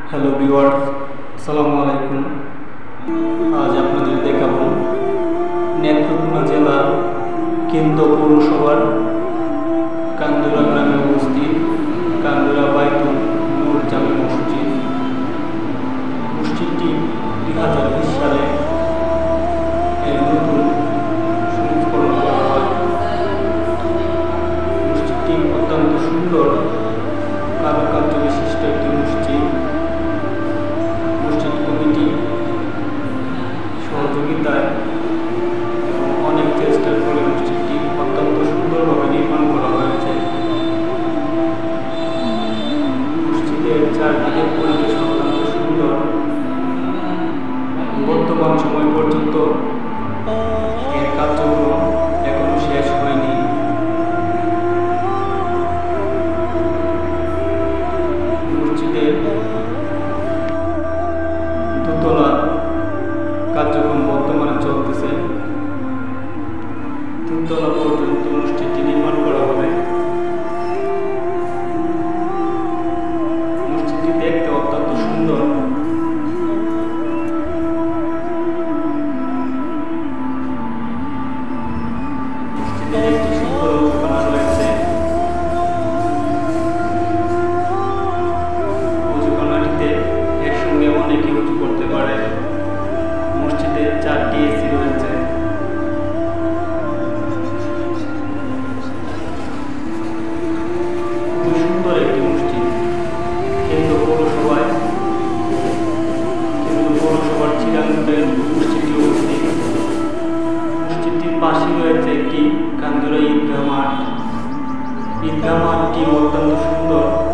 Hello viewers, আসসালামু আলাইকুম। আজ আপনাদের দেখাবো নেত্রকোনা জেলা কেন্দ্র পৌরসভার কান্দুরা গ্রামে অবস্থিত কান্দুরা বাইতুল নূর জামে মসজিদ। মসজিদটি 2020 সালে এর নতুন সংস্করণ করা হয়। মসজিদটি অত্যন্ত সুন্দর কারুকার্য বিশিষ্ট একটি মসজিদ। মসজিদ কমিটি সহযোগিতায় এবং অনেক চেষ্টার ফলে মসজিদটি অত্যন্ত সুন্দরভাবে নির্মাণ করা হয়েছে। মসজিদের চারদিকের পরিবেশ অত্যন্ত সুন্দর। বর্তমান সময় পর্যন্ত এর কার্যক্রম এখনো শেষ হয়নি। মসজিদের দোতলা কার্যক্রম বর্তমানে চলতেছে। তিনতলা পর্যন্ত মসজিদটি নির্মাণ করা হবে। মসজিদটি দেখতে অত্যন্ত সুন্দর। মসজিদের একটি সুন্দর উৎপাদন রয়েছে। উজুখানাটিতে একসঙ্গে অনেকে উঁচু করতে পারে। মসজিদে 4টি এসি রয়েছে। খুবই সুন্দর একটি মসজিদ। কেন্দ্র পৌরসভার চিরাঙ্গের মসজিদটি অবস্থিত। মসজিদটির পাশে রয়েছে একটি কান্দুরা ঈদগাহ মাঠ। ঈদগাহ মাঠটি অত্যন্ত সুন্দর।